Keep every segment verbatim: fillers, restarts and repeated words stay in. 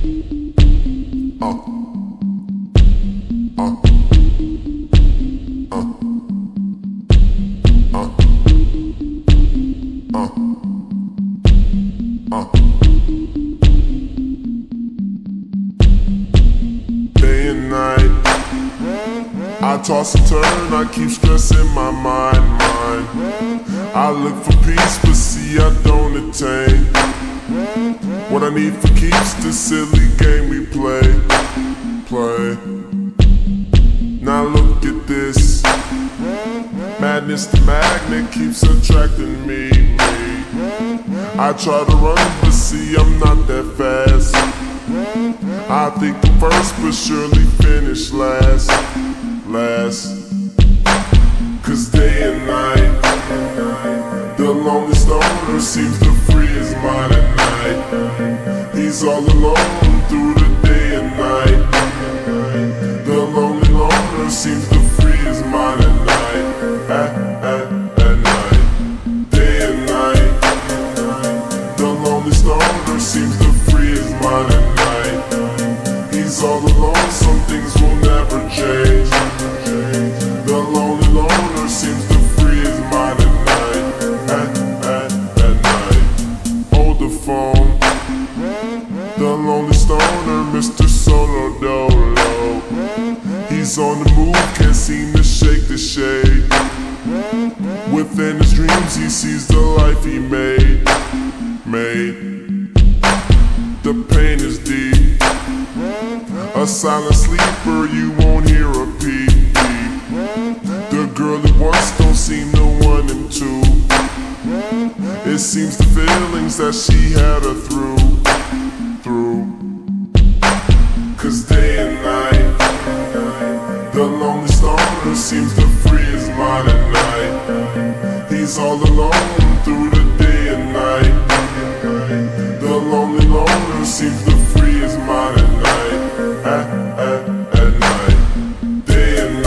I toss and turn, I keep stressing my mind, mind. I look for peace, but see I don't attain what I need for keeps, this silly game we play, play. Now look at this, madness the magnet keeps attracting me, me. I try to run, but see I'm not that fast. I think I'm first, but surely finish last. Last. Cause day and night, the lonely stoner seems to free his mind at night. He's all alone through the day and night. The lonely loner seems to free his mind at night. At, at, at night. Day and night, the lonely stoner seems to free his mind at night. He's all alone, some things will never change. The lonely loner seems to free his mind at night, at, at, at night. Hold the phone, the lonely stoner, Mister Solo Dolo. He's on the move, can't seem to shake the shade. Within his dreams he sees the life he made, made. The pain is deep, a silent sleeper, you won't hear a peep. The girl he wants don't seem to want him to. It seems the feelings that she had her through, through. Cause day and night, the lonely stoner seems to free his mind at night. He's all alone through the day and night. The lonely loner seems to free his mind at night. At, at, at night. Day and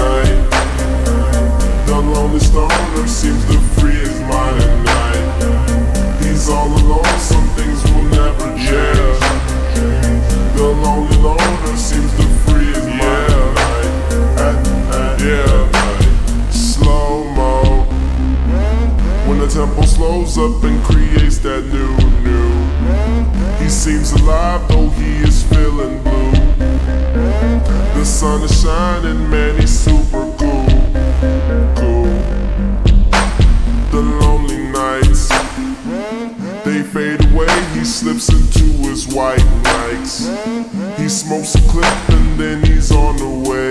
night, the lonely stoner seems to free his mind at night. He's all alone, some things will never change. The lonely loner seems to free his mind at night. At, at, yeah. Slow-mo, when the tempo slows up and creates that new, new. He seems alive though he is feeling blue. The sun is shining, man, he's super cool, cool. The lonely nights, they fade away, he slips into his white Nikes. He smokes a clip and then he's on the way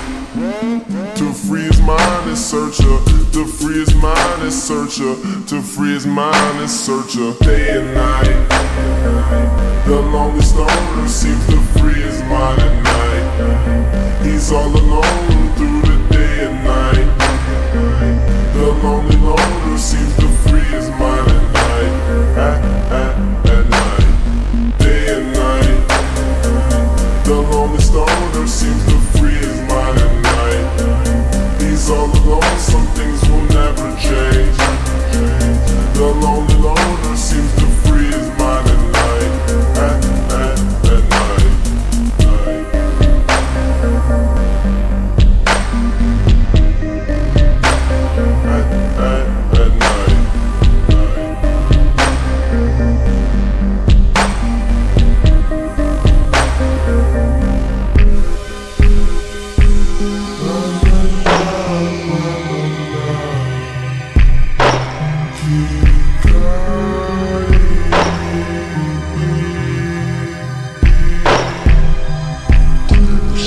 to free his mind and searcher, to free his mind and searcher, to free his mind and searcher. Day and night, the lonely stoner seems to free his mind at night. He's all alone through the day and night. The lonely loner seems to free his mind at night. At, at, at night. Day and night, the lonely stoner seems to free his mind at night. He's all alone, some things will never change. The lonely loner seems to free his mind at night. At, at, at night. At, at, at night.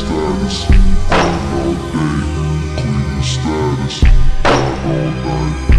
Status, all day, clean the status, all night.